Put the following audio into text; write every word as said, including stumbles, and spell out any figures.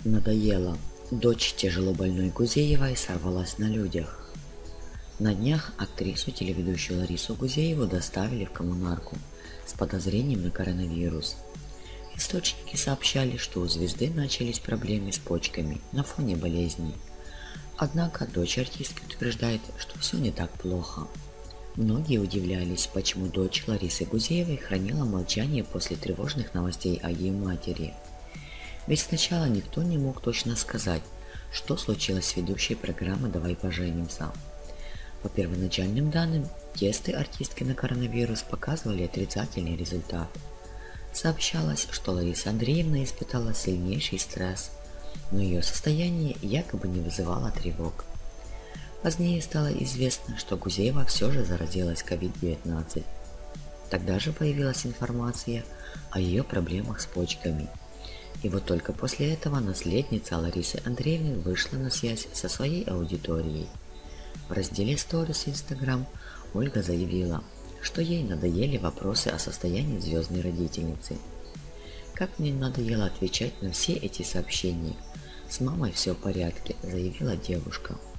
Надоело. Дочь тяжело больной Гузеевой сорвалась на людях. На днях актрису телеведущую Ларису Гузееву доставили в коммунарку с подозрением на коронавирус. Источники сообщали, что у звезды начались проблемы с почками на фоне болезней. Однако дочь артистки утверждает, что все не так плохо. Многие удивлялись, почему дочь Ларисы Гузеевой хранила молчание после тревожных новостей о ее матери. Ведь сначала никто не мог точно сказать, что случилось с ведущей программы «Давай поженимся». По первоначальным данным, тесты артистки на коронавирус показывали отрицательный результат. Сообщалось, что Лариса Андреевна испытала сильнейший стресс, но ее состояние якобы не вызывало тревог. Позднее стало известно, что Гузеева все же заразилась ковид девятнадцать. Тогда же появилась информация о ее проблемах с почками. И вот только после этого наследница Ларисы Андреевны вышла на связь со своей аудиторией. В разделе Stories Instagram Ольга заявила, что ей надоели вопросы о состоянии звездной родительницы. «Как мне надоело отвечать на все эти сообщения. С мамой все в порядке», — заявила девушка.